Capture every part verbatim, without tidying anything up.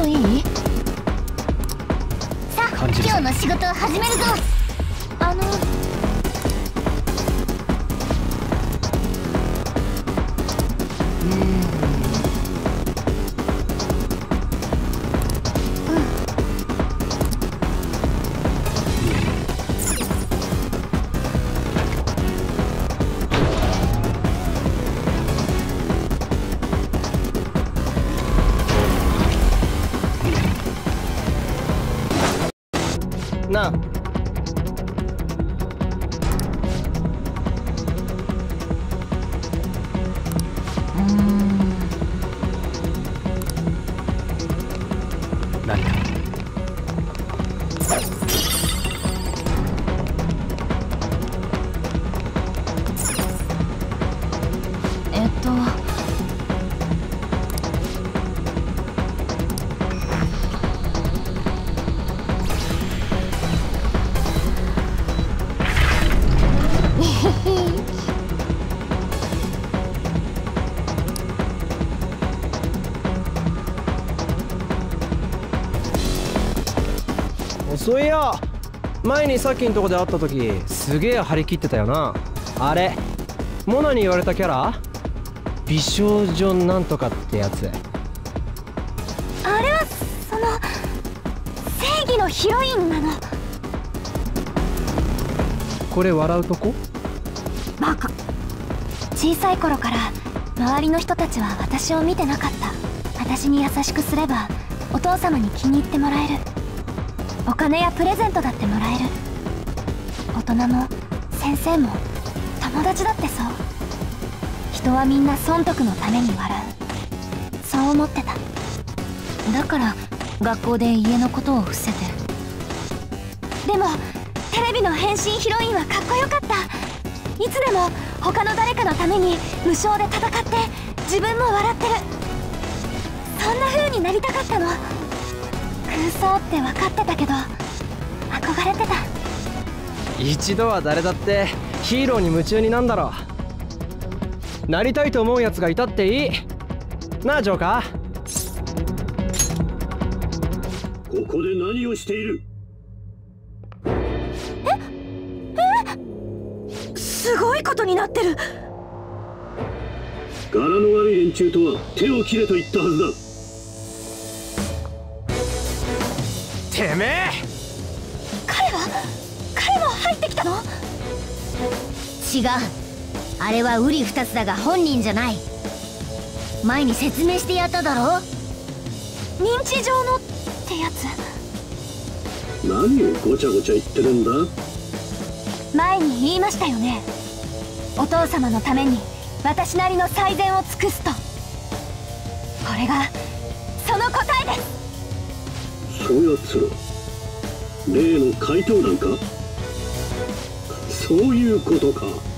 といい？さあ、今日の仕事を始めるぞ。あのなあ、何かえっとそういや、前にさっきんとこで会った時すげえ張り切ってたよな。あれモナに言われたキャラ、美少女なんとかってやつ。 あれはその正義のヒロインなの。 これ笑うとこ？ バカ。小さい頃から周りの人たちは私を見てなかった。私に優しくすればお父様に気に入ってもらえる。お金やプレゼントだってもらえる。大人も先生も友達だってそう。人はみんな損得のために笑う、そう思ってた。だから学校で家のことを伏せて。でもテレビの変身ヒロインはかっこよかった。いつでも他の誰かのために無償で戦って自分も笑ってる。そんな風になりたかったの。空想って分かってたけど憧れてた。 一度は誰だってヒーローに夢中になんだろう。なりたいと思うやつがいたっていいなあ、ジョーカー。ここで何をしている？ ええ、すごいことになってる。 柄の悪い連中とは手を切れと言ったはずだ。 てめえ！ 彼は彼も入ってきたの？ 違う、あれは瓜二つだが本人じゃない。前に説明してやっただろ。 認知症のってやつ。 何をごちゃごちゃ言ってるんだ？ 前に言いましたよね。お父様のために私なりの最善を尽くすと。これがその答えです。 そやつら例の怪盗団か？そういうことか。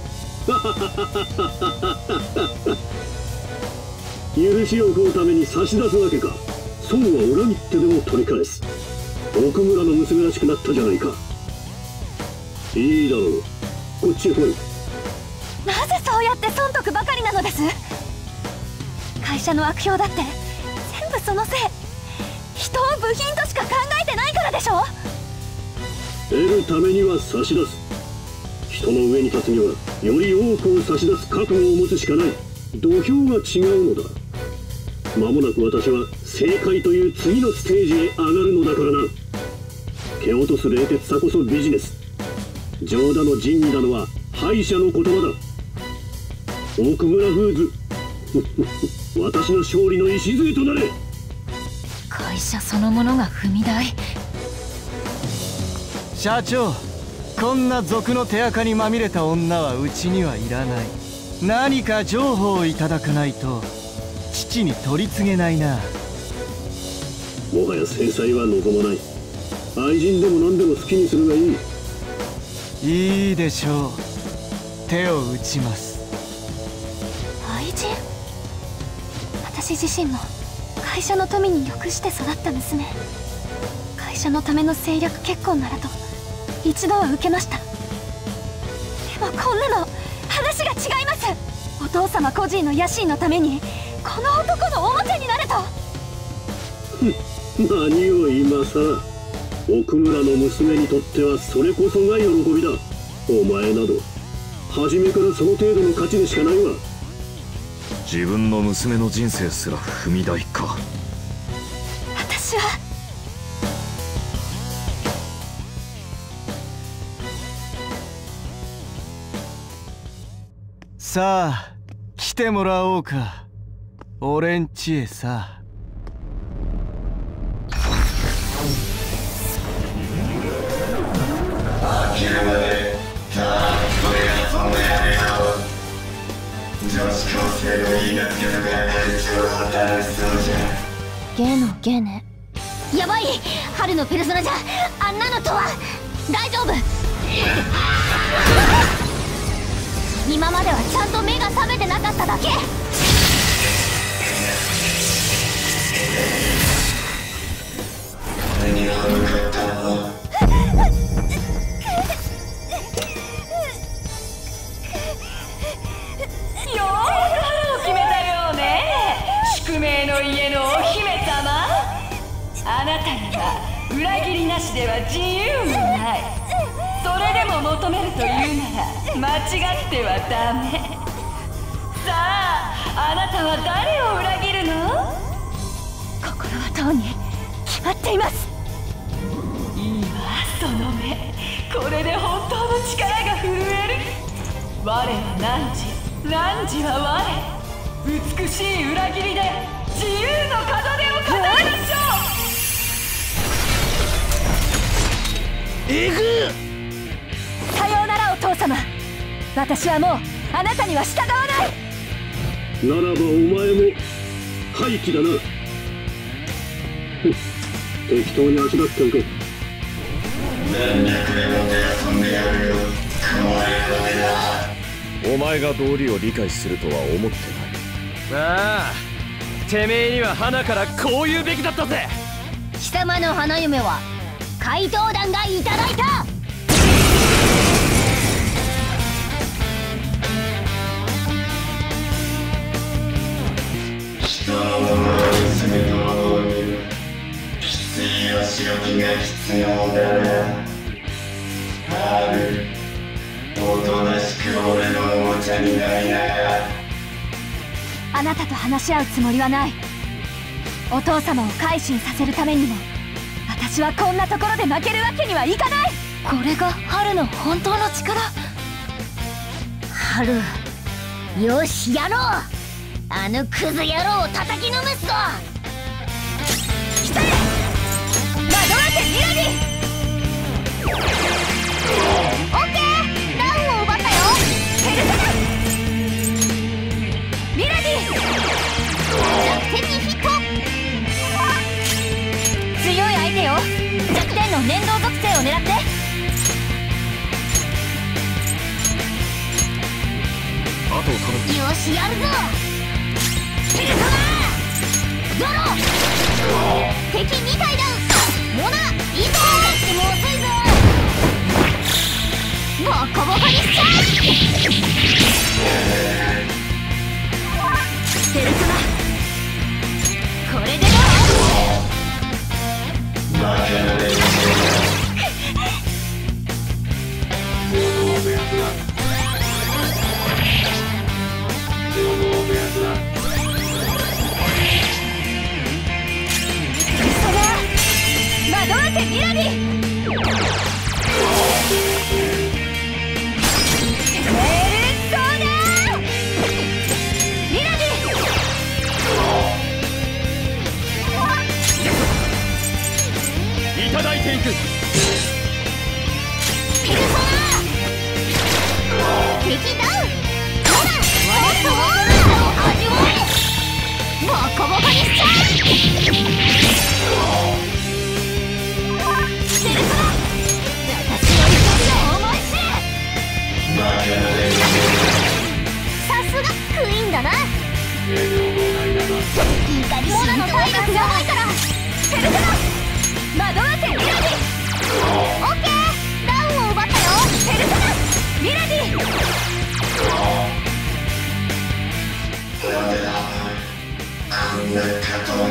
許しを請うために差し出すわけか。損は裏切ってでも取り返す。奥村の娘らしくなったじゃないか。いいだろう、こっちへ来い。 なぜそうやって損得ばかりなのです？会社の悪評だって全部そのせい。人を部品としか考えてないからでしょ。 得るためには差し出す。人の上に立つにはより多くを差し出す覚悟を持つしかない。土俵が違うのだ。間もなく私は正解という次のステージへ上がるのだからな。蹴落とす冷徹さこそビジネス。冗談の仁義なのは敗者の言葉だ。奥村フーズ私の勝利の礎となれ。 会社そのものが踏み台。 社長、こんな賊の手垢にまみれた女はうちにはいらない。何か情報をいただかないと父に取り告げないな。 もはや制裁は望まない。愛人でも何でも好きにするがいい。 いいでしょう。手を打ちます。 愛人？私自身も会社の富に欲して育った娘。会社のための政略結婚ならと一度は受けました。でもこんなの話が違います。お父様個人の野心のためにこの男のおもちゃになれと。 何を今さら。奥村の娘にとってはそれこそが喜びだ。お前など初めからその程度の価値でしかないわ。 自分の娘の人生すら踏み台か。 私はさあ来てもらおうか、俺んちへさ。 ゲのゲね。 やばい、春のペルソナじゃあんなのとは。大丈夫。 今まではちゃんと目が覚めてなかっただけ。 宿命の家のお姫様、あなたには裏切りなしでは自由がない。それでも求めるというなら間違ってはダメ。さあ、あなたは誰を裏切るの？ 心はとうに決まっています。 いいわ、その目。これで本当の力が震える。我は汝、汝は我。美しい裏切りで自由の門出を飾りましょう。 えぐっ。 さようならお父様。私はもうあなたには従わない。 ならばお前も廃棄だな。適当にあしらっておけ。 全力でもて遊んでやるよ。お前が道理を理解するとは思ってない。 ああ、てめえには花からこう言うべきだったぜ。 貴様の花嫁は怪盗団がいただいた。 人のものにすると思う。きついお仕置きが必要だな。春、おとなしく俺のおもちゃになりなが。 あなたと話し合うつもりはない。お父様を改心させるためにも私はこんなところで負けるわけにはいかない。これが春の本当の力。 春、よしやろう。あのクズ野郎を叩きのめすぞ。 来たれ惑わせミラディ。オッケー、ダウンを奪ったよ。ペルソナミラディ弱点にヒット。強い相手よ。弱点の粘土属性を狙って。 あとを頼む。 よしやるぞ。ペルソナゾロ敵に体ダウン。モナいいぞ。しても遅いぞ。ボコボコにしちゃう。ペルソナこれでどう？ バカな連中だ。 惑わせミラディ。メルソナミラディ。 いただいていく。 ペルソナ敵ダウン。ほら我のオーラを味わえ。ボコボコにしちゃう。ペルソナ私の怒りを思い知れ。 バカな連中さすがクイーンだな。怒りモナの体力やばいから。 ペルソナ惑わせミラディ。オッケー、ダウンを奪ったよ。ペルソナミラディ。 こんな過当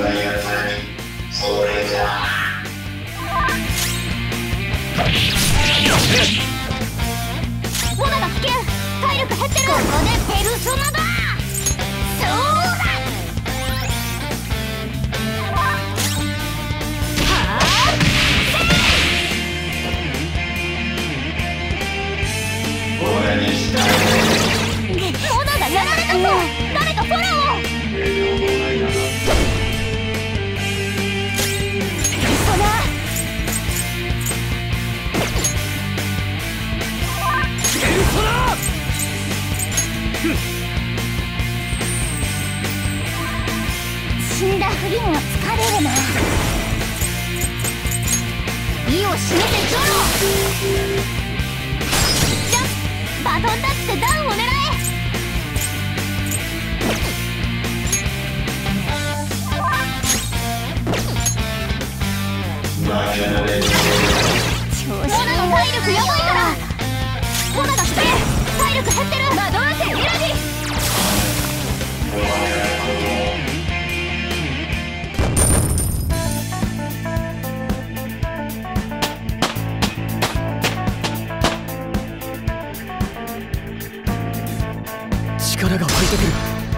こでペルソナだ。そうだ。 俺にしたモナがやられたぞ。誰かフォローを。 栄養もないな。 ペルソナ。 ペルソナ。 死んだふりも疲れるな。意を示せジョロ。じゃバトンタッチでダウンを狙え。 負けられる。 モナの体力やばいから。モナが来て体力減ってる。まあどうやってエラジ力が湧いてくる。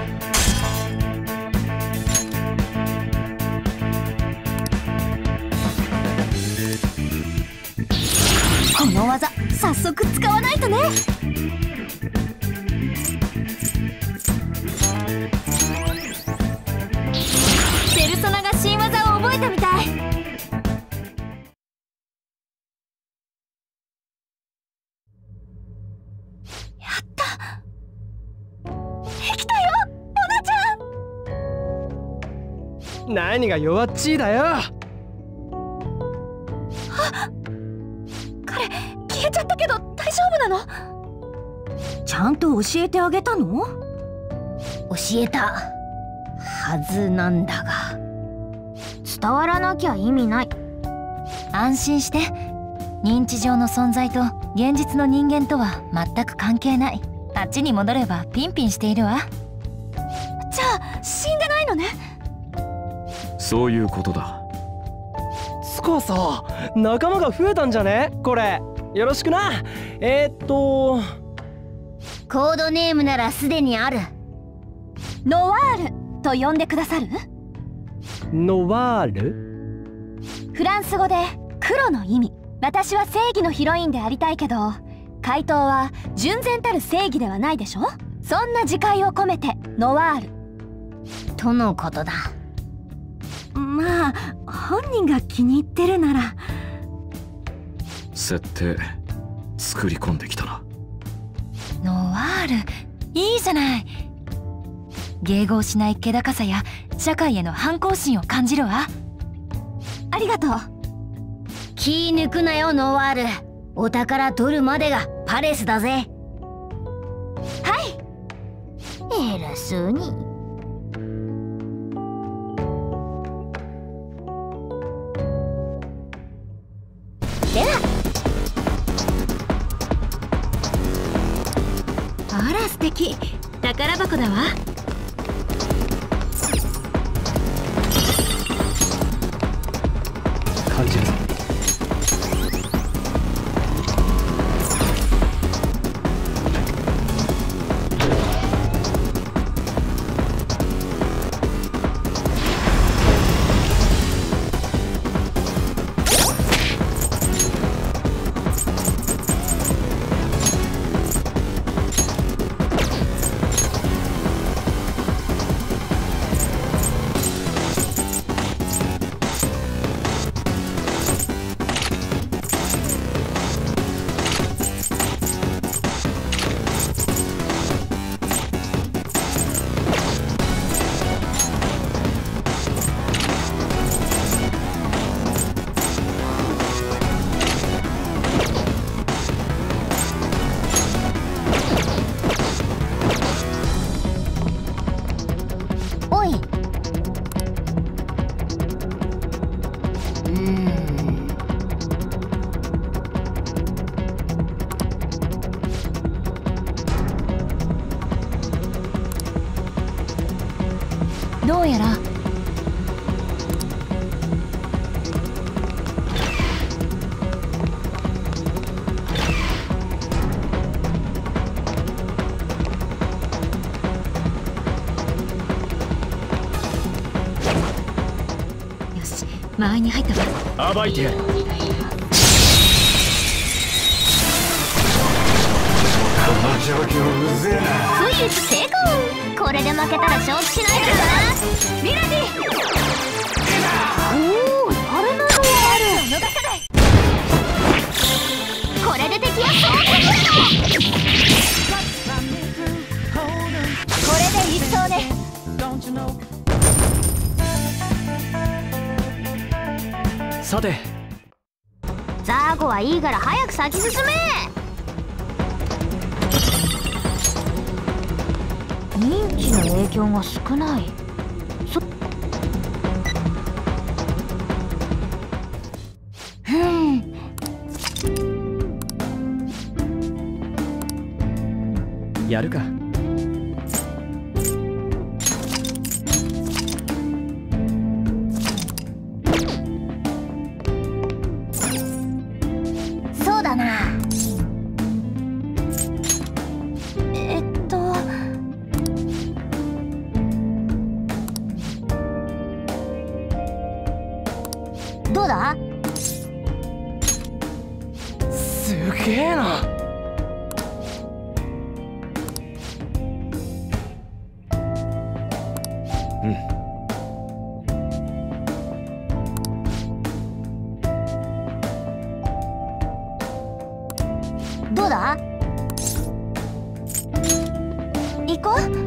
この技早速使わないとね。ペルソナが新技を覚えたみたい。やったできたよモナちゃん。 何が弱っちいだよ。 彼消えちゃったけど大丈夫なの？ちゃんと教えてあげたの？教えたはずなんだが伝わらなきゃ意味ない。安心して、認知上の存在と現実の人間とは全く関係ない。あっちに戻ればピンピンしているわ。じゃあ死んでないのね。 そういうことだ。 つかさ、仲間が増えたんじゃねこれ。よろしくな。えー、っとコードネームならすでにある。ノワールと呼んでくださる？ ノワール？ フランス語で黒の意味。私は正義のヒロインでありたいけど、回答は純然たる正義ではないでしょ。そんな自戒を込めてノワールとのことだ。まあ本人が気に入ってるなら。 設定作り込んできたな。 ノワールいいじゃない。迎合しない気高さや社会への反抗心を感じるわ。 ありがとう。気抜くなよノワール。お宝取るまでがパレスだぜ。はい偉そうに。ではあら素敵。宝箱だわ。 感じるぞ。 どうやら間合いに入ったわ。 暴いてやる。この状況うぜえな。 スイッチ成功。これで負けたら承知しないからな。ミラディ。おお、あれなどはある。逃さない。これで敵は総攻撃だ。これで一層ね。 さて、 ザーゴはいいから早く先進め。認知の影響が少ない。そふん、 やるか。 そうだな。えっとどうだ？ すげえな。うん。 どうだ？行こう。